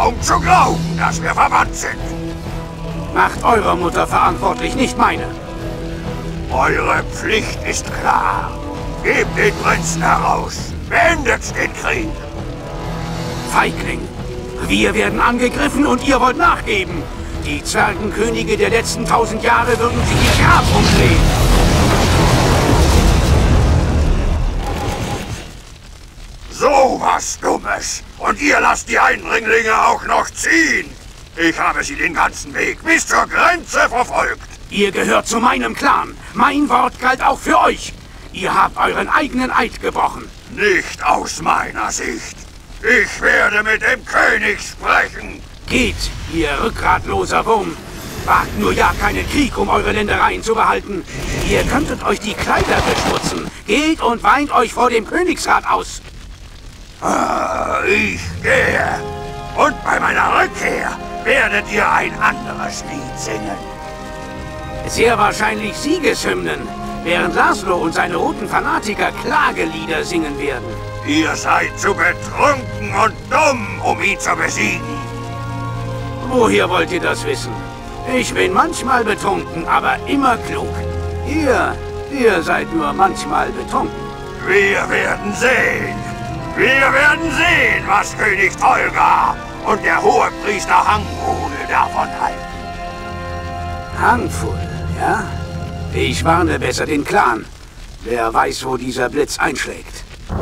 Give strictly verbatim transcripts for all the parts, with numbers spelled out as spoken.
kaum zu glauben, dass wir verwandt sind. Macht eure Mutter verantwortlich, nicht meine. Eure Pflicht ist klar. Gebt den Prinzen heraus. Beendet den Krieg. Feigling. Wir werden angegriffen und ihr wollt nachgeben. Die Zwergenkönige der letzten tausend Jahre würden sich im Grab umdrehen. So was Dummes. Und ihr lasst die Eindringlinge auch noch ziehen. Ich habe sie den ganzen Weg bis zur Grenze verfolgt. Ihr gehört zu meinem Clan. Mein Wort galt auch für euch. Ihr habt euren eigenen Eid gebrochen. Nicht aus meiner Sicht. Ich werde mit dem König sprechen. Geht, ihr rückgratloser Wurm. Wagt nur ja keinen Krieg, um eure Ländereien zu behalten. Ihr könntet euch die Kleider beschmutzen. Geht und weint euch vor dem Königsrat aus. Ah, ich gehe. Und bei meiner Rückkehr werdet ihr ein anderes Lied singen. Sehr wahrscheinlich Siegeshymnen, während Laszlo und seine roten Fanatiker Klagelieder singen werden. Ihr seid zu betrunken und dumm, um ihn zu besiegen. Woher wollt ihr das wissen? Ich bin manchmal betrunken, aber immer klug. Ihr, ihr seid nur manchmal betrunken. Wir werden sehen. Wir werden sehen, was König Tolga und der Hohepriester Hangul davon halten. Hangul, ja? Ich warne besser den Clan. Wer weiß, wo dieser Blitz einschlägt.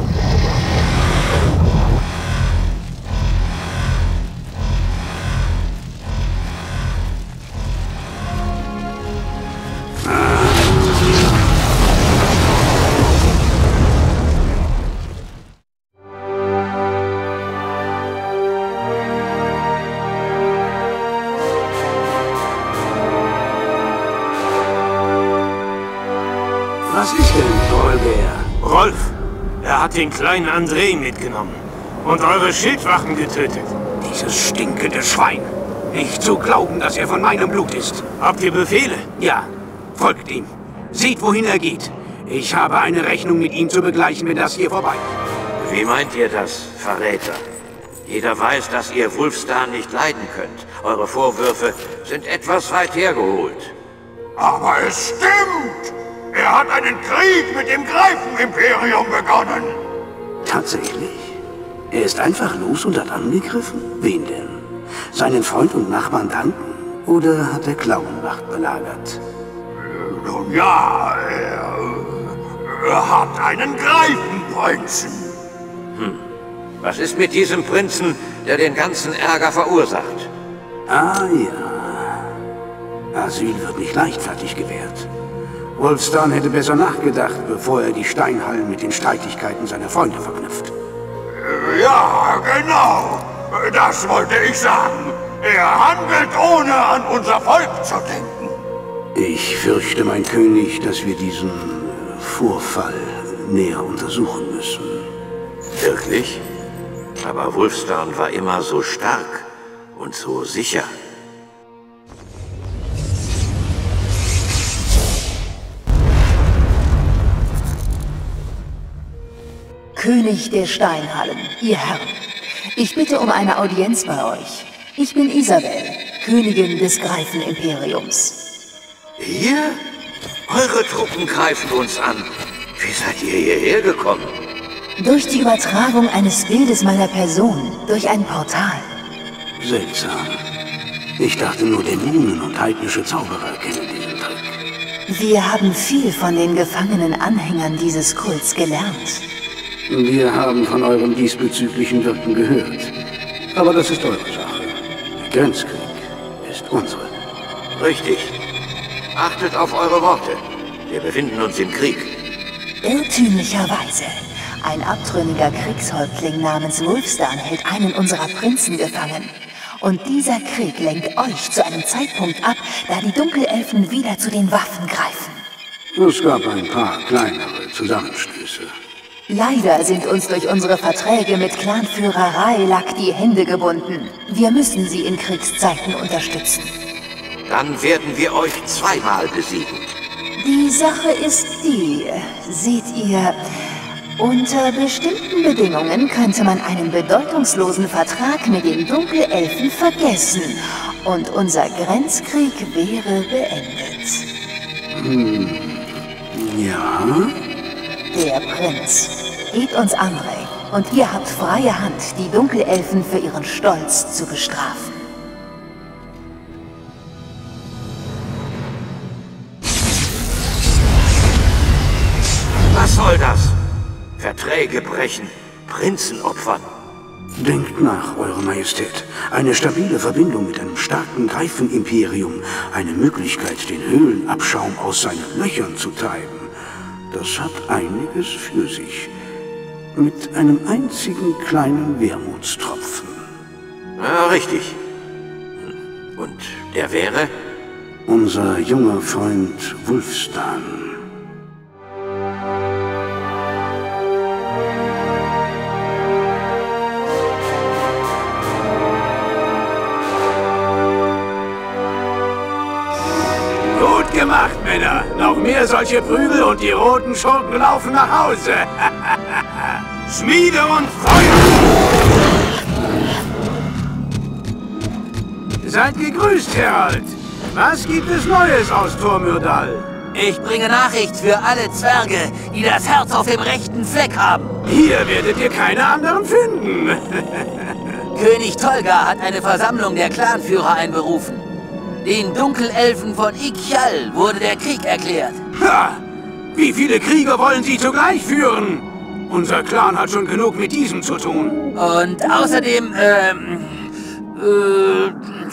Was ist denn, Olger? Rolf, er hat den kleinen André mitgenommen und eure Schildwachen getötet. Dieses stinkende Schwein. Nicht zu glauben, dass er von meinem Blut ist. Habt ihr Befehle? Ja, folgt ihm. Seht, wohin er geht. Ich habe eine Rechnung mit ihm zu begleichen, wenn das hier vorbei ist. Wie meint ihr das, Verräter? Jeder weiß, dass ihr Wulfstan nicht leiden könnt. Eure Vorwürfe sind etwas weit hergeholt. Aber es stimmt! Er hat einen Krieg mit dem Greifenimperium begonnen! Tatsächlich? Er ist einfach los und hat angegriffen? Wen denn? Seinen Freund und Nachbarn Duncan? Oder hat er Klauenwacht belagert? Nun ja, er, er hat einen Greifenprinzen. Hm. Was ist mit diesem Prinzen, der den ganzen Ärger verursacht? Ah ja. Asyl wird nicht leichtfertig gewährt. Wulfstan hätte besser nachgedacht, bevor er die Steinhallen mit den Streitigkeiten seiner Freunde verknüpft. Ja, genau. Das wollte ich sagen. Er handelt, ohne an unser Volk zu denken. Ich fürchte, mein König, dass wir diesen Vorfall näher untersuchen müssen. Wirklich? Aber Wulfstan war immer so stark und so sicher. König der Steinhallen, ihr Herren. Ich bitte um eine Audienz bei euch. Ich bin Isabel, Königin des Greifenimperiums. Ihr? Eure Truppen greifen uns an. Wie seid ihr hierher gekommen? Durch die Übertragung eines Bildes meiner Person, durch ein Portal. Seltsam. Ich dachte, nur Dämonen und heidnische Zauberer kennen diesen Trick. Wir haben viel von den gefangenen Anhängern dieses Kults gelernt. Wir haben von eurem diesbezüglichen Wirken gehört. Aber das ist eure Sache. Der Grenzkrieg ist unsere. Richtig. Achtet auf eure Worte. Wir befinden uns im Krieg. Irrtümlicherweise. Ein abtrünniger Kriegshäuptling namens Wulfstan hält einen unserer Prinzen gefangen. Und dieser Krieg lenkt euch zu einem Zeitpunkt ab, da die Dunkelelfen wieder zu den Waffen greifen. Es gab ein paar kleinere Zusammenstöße. Leider sind uns durch unsere Verträge mit Clanführer Raelak die Hände gebunden. Wir müssen sie in Kriegszeiten unterstützen. Dann werden wir euch zweimal besiegen. Die Sache ist die, seht ihr, Unter bestimmten Bedingungen könnte man einen bedeutungslosen Vertrag mit den Dunkelelfen vergessen und unser Grenzkrieg wäre beendet. Hm. Ja? Der Prinz. Gebt uns Andrei und ihr habt freie Hand, die Dunkelelfen für ihren Stolz zu bestrafen. Was soll das? Verträge brechen, Prinzen opfern. Denkt nach, Eure Majestät. Eine stabile Verbindung mit einem starken Greifenimperium, eine Möglichkeit, den Höhlenabschaum aus seinen Löchern zu treiben. Das hat einiges für sich. Mit einem einzigen kleinen Wermutstropfen. Ja, richtig. Und der wäre? Unser junger Freund Wulfstan. Gut gemacht, Männer. Noch mehr solche Prügel und die roten Schurken laufen nach Hause. Schmiede und Feuer! Seid gegrüßt, Herald. Was gibt es Neues aus Tor Myrdal? Ich bringe Nachricht für alle Zwerge, die das Herz auf dem rechten Fleck haben. Hier werdet ihr keine anderen finden. König Tolga hat eine Versammlung der Clanführer einberufen. Den Dunkelelfen von Ikyal wurde der Krieg erklärt. Ha! Wie viele Kriege wollen sie zugleich führen? Unser Clan hat schon genug mit diesem zu tun. Und außerdem, ähm, äh,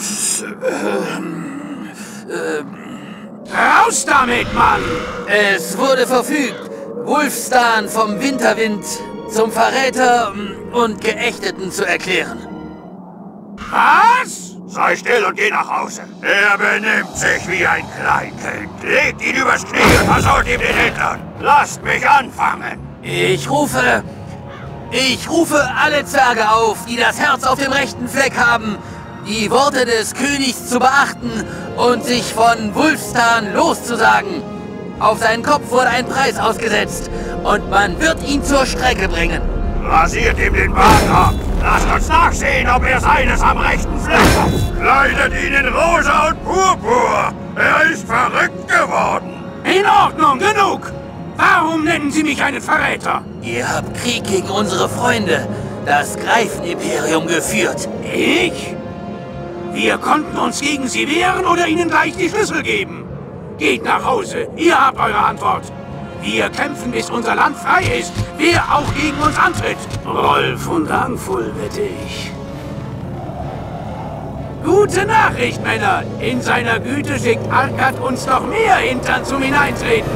äh, Raus damit, Mann! es wurde verfügt, Wulfstan vom Winterwind zum Verräter und Geächteten zu erklären. Was? Sei still und geh nach Hause. Er benimmt sich wie ein Kleinkind. Legt ihn übers Knie und versaut ihm den Hintern. Lasst mich anfangen. Ich rufe... Ich rufe alle Zwerge auf, die das Herz auf dem rechten Fleck haben, die Worte des Königs zu beachten und sich von Wulfstan loszusagen. Auf seinen Kopf wurde ein Preis ausgesetzt und man wird ihn zur Strecke bringen. Rasiert ihm den Bart ab. Lasst uns nachsehen, ob er seines am rechten Fleck hat. Kleidet ihn in Rosa und Purpur. Er ist verrückt geworden. In Ordnung, genug! Warum nennen Sie mich einen Verräter? Ihr habt Krieg gegen unsere Freunde, das Greifenimperium, geführt. Ich? Wir konnten uns gegen Sie wehren oder Ihnen gleich die Schlüssel geben. Geht nach Hause, ihr habt eure Antwort. Wir kämpfen, bis unser Land frei ist, wer auch gegen uns antritt. Rolf und Angful, wette ich. Gute Nachricht, Männer. In seiner Güte schickt Arkad uns noch mehr Hintern zum Hineintreten.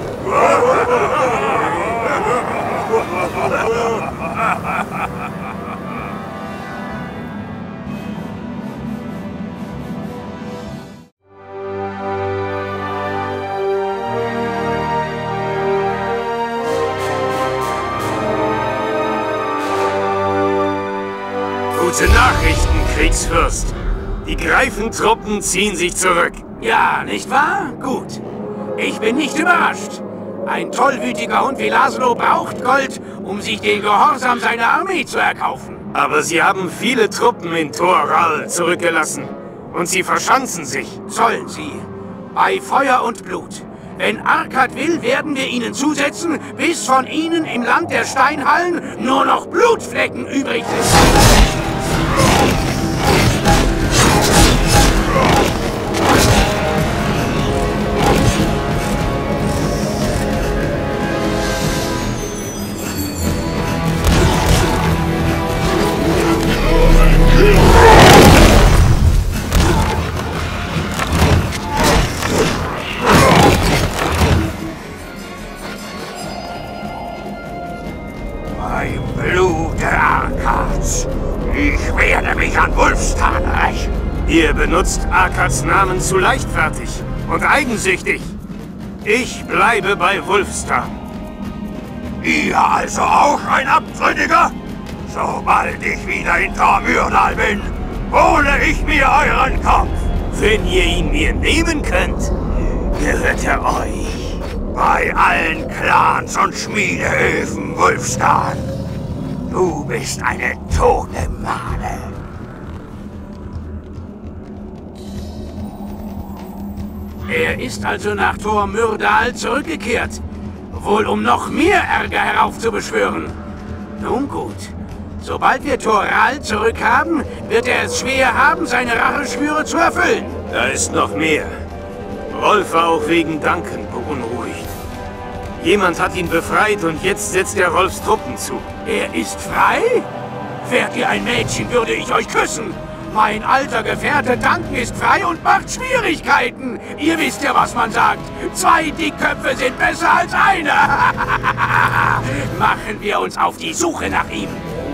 Gute Nachrichten, Kriegsfürst. Die Greifentruppen ziehen sich zurück. Ja, nicht wahr? Gut. Ich bin nicht überrascht. Ein tollwütiger Hund wie Laszlo braucht Gold, um sich den Gehorsam seiner Armee zu erkaufen. Aber sie haben viele Truppen in Toral zurückgelassen. Und sie verschanzen sich. Sollen sie. Bei Feuer und Blut. Wenn Arkad will, werden wir ihnen zusetzen, bis von ihnen im Land der Steinhallen nur noch Blutflecken übrig sind. Ich werde mich an Wulfstan rächen. Ihr benutzt Arkads Namen zu leichtfertig und eigensüchtig. Ich bleibe bei Wulfstan. Ihr also auch ein Abtrünniger? Sobald ich wieder in Tor Myrdal bin, hole ich mir euren Kopf. Wenn ihr ihn mir nehmen könnt, gehört er euch. Bei allen Clans und Schmiedehöfen, Wulfstan. Du bist eine tote Made. Er ist also nach Tor Myrdal zurückgekehrt. Wohl um noch mehr Ärger heraufzubeschwören. Nun gut. Sobald wir Toral zurückhaben, wird er es schwer haben, seine Racheschwüre zu erfüllen. Da ist noch mehr. Rolf war auch wegen Duncan beunruhigt. Jemand hat ihn befreit und jetzt setzt er Rolfs Truppen zu. Er ist frei? Wärt ihr ein Mädchen, würde ich euch küssen. Mein alter Gefährte Duncan ist frei und macht Schwierigkeiten. Ihr wisst ja, was man sagt. Zwei Dickköpfe sind besser als einer. Machen wir uns auf die Suche nach ihm.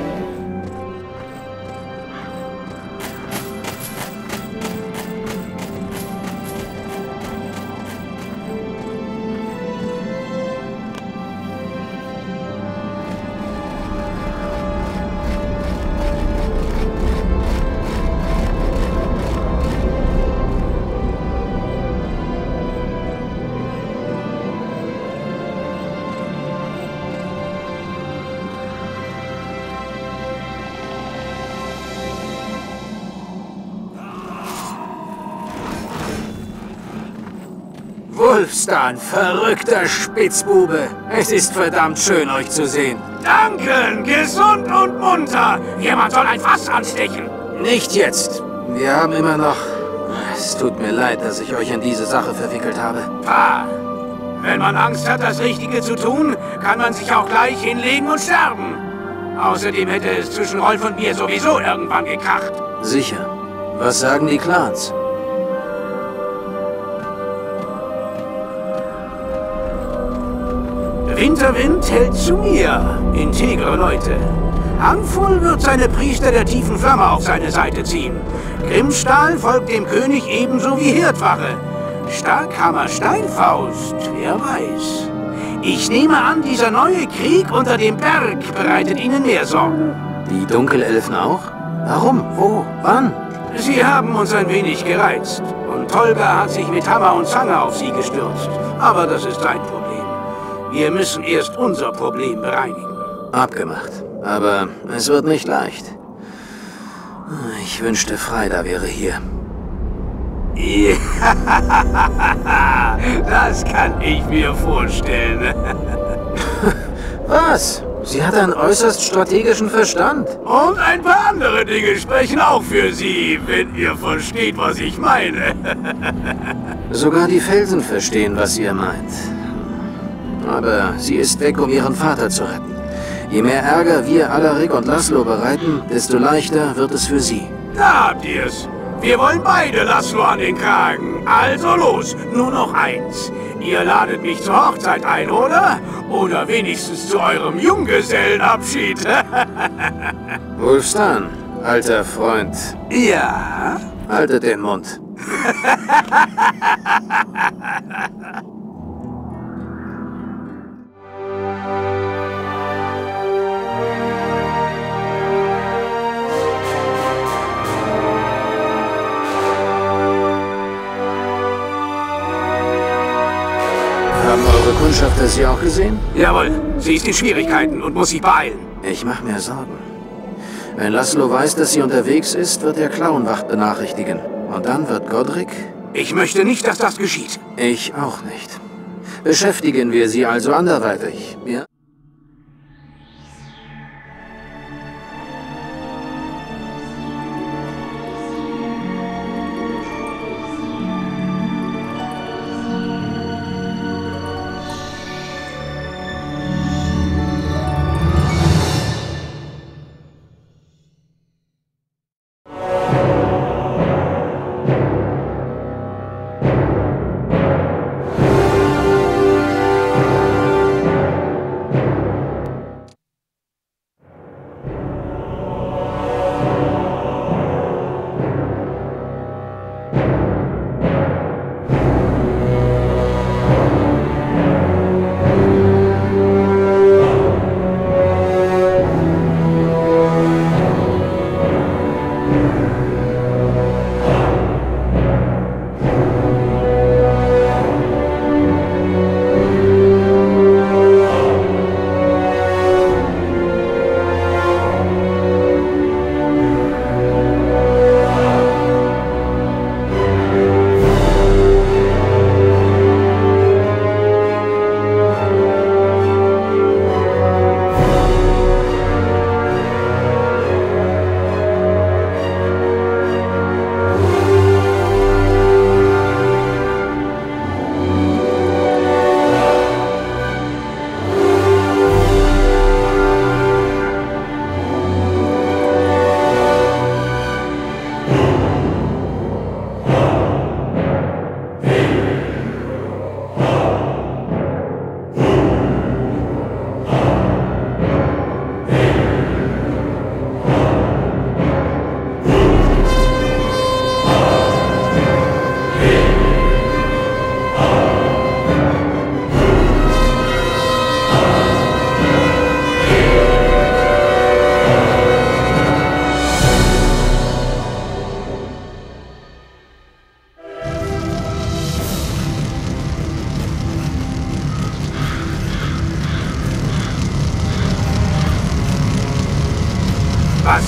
Wulfstan, verrückter Spitzbube. Es ist verdammt schön, euch zu sehen. Danke, gesund und munter. Jemand soll ein Fass anstechen. Nicht jetzt. Wir haben immer noch... Es tut mir leid, dass ich euch in diese Sache verwickelt habe. Pah. Wenn man Angst hat, das Richtige zu tun, kann man sich auch gleich hinlegen und sterben. Außerdem hätte es zwischen Rolf und mir sowieso irgendwann gekracht. Sicher. Was sagen die Clans? Winterwind hält zu mir. Integre Leute. Hangfull wird seine Priester der tiefen Flamme auf seine Seite ziehen. Grimmstahl folgt dem König ebenso wie Hirdwache. Starkhammer Steinfaust, wer weiß. Ich nehme an, dieser neue Krieg unter dem Berg bereitet Ihnen mehr Sorgen. Die Dunkelelfen auch? Warum? Wo? Wann? Sie haben uns ein wenig gereizt. Und Tolga hat sich mit Hammer und Zange auf sie gestürzt. Aber das ist sein Problem. Wir müssen erst unser Problem bereinigen. Abgemacht. Aber es wird nicht leicht. Ich wünschte, Freida wäre hier. Ja, das kann ich mir vorstellen. Was? Sie hat einen äußerst strategischen Verstand. Und ein paar andere Dinge sprechen auch für Sie, wenn ihr versteht, was ich meine. Sogar die Felsen verstehen, was ihr meint. Aber sie ist weg, um ihren Vater zu retten. Je mehr Ärger wir Alaric und Laszlo bereiten, desto leichter wird es für sie. Da habt ihr's. Wir wollen beide Laszlo an den Kragen. Also los, nur noch eins. Ihr ladet mich zur Hochzeit ein, oder? Oder wenigstens zu eurem Junggesellenabschied. Wulfstan, alter Freund. Ja? Haltet den Mund. Haben eure Kundschafter sie auch gesehen? Jawohl, sie ist in Schwierigkeiten und muss sich beeilen. Ich mache mir Sorgen. Wenn Laszlo weiß, dass sie unterwegs ist, wird er Klauenwacht benachrichtigen. Und dann wird Godric... Ich möchte nicht, dass das geschieht. Ich auch nicht. Beschäftigen wir sie also anderweitig, ja?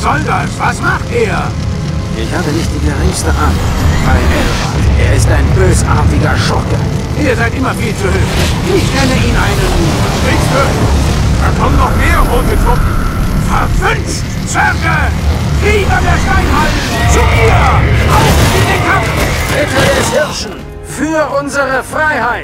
soll das? Was macht er? Ich hatte nicht die geringste Ahnung. Bei Elrond. Er ist ein bösartiger Schurke. Ihr seid immer viel zu höflich. Ich nenne ihn einen Kriegsführer. Da kommen noch mehr rote Truppen. Verwünscht, Zwerge! Krieger der Steinhallen! Zu mir! Auf in den Kampf! Ritter des Hirschen! Für unsere Freiheit!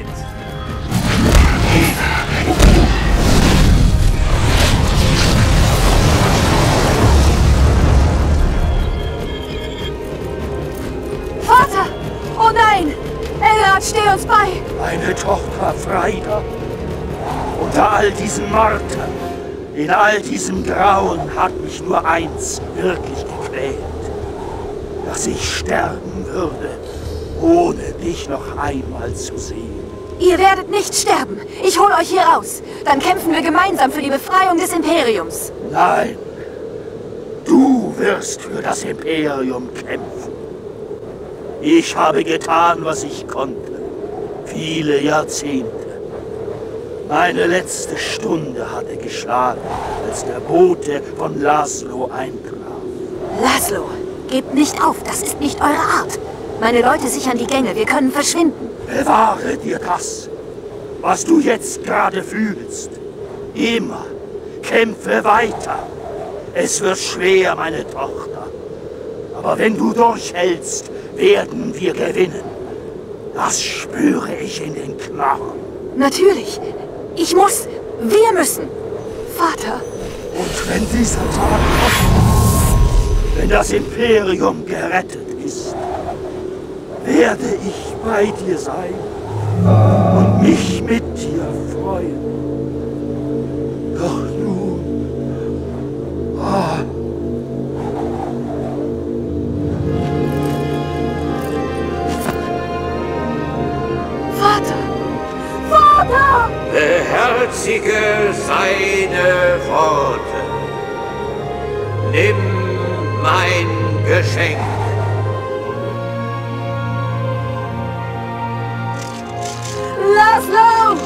Vater! Oh nein! Elrond, steh uns bei! Meine Tochter Freida. Unter all diesen Martern, in all diesem Grauen hat mich nur eins wirklich gequält. Dass ich sterben würde, ohne dich noch einmal zu sehen. Ihr werdet nicht sterben. Ich hol euch hier raus. Dann kämpfen wir gemeinsam für die Befreiung des Imperiums. Nein, du wirst für das Imperium kämpfen. Ich habe getan, was ich konnte. Viele Jahrzehnte. Meine letzte Stunde hatte geschlagen, als der Bote von Laszlo eintraf. Laszlo, gebt nicht auf. Das ist nicht eure Art. Meine Leute sichern die Gänge. Wir können verschwinden. Bewahre dir das, was du jetzt gerade fühlst. Immer. Kämpfe weiter. Es wird schwer, meine Tochter. Aber wenn du durchhältst, werden wir gewinnen. Das spüre ich in den Knochen. Natürlich. Ich muss. Wir müssen. Vater. Und wenn dieser Tag kommt, wenn das Imperium gerettet ist, werde ich bei dir sein und mich mit dir freuen. Doch nun... Ah. Vater! Vater! Beherzige seine Worte. Nimm mein Geschenk. Laszlo!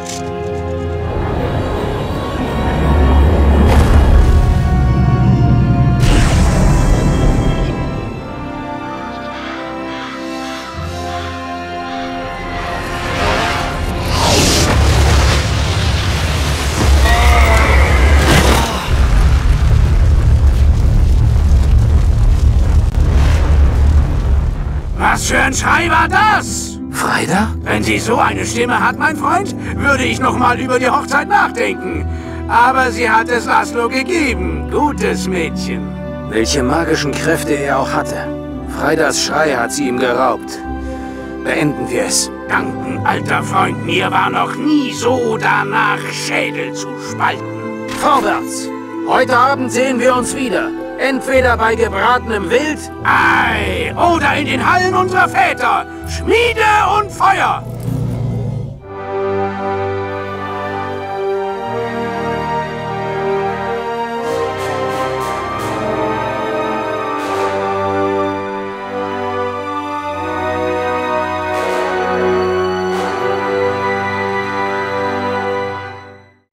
Was für ein Schrei war das? Freida? Wenn sie so eine Stimme hat, mein Freund, würde ich noch mal über die Hochzeit nachdenken. Aber sie hat es Laszlo gegeben. Gutes Mädchen. Welche magischen Kräfte er auch hatte. Freidas Schrei hat sie ihm geraubt. Beenden wir es. Danken, alter Freund. Mir war noch nie so danach, Schädel zu spalten. Vorwärts! Heute Abend sehen wir uns wieder. Entweder bei gebratenem Wild, Ei, oder in den Hallen unserer Väter. Schmiede und Feuer.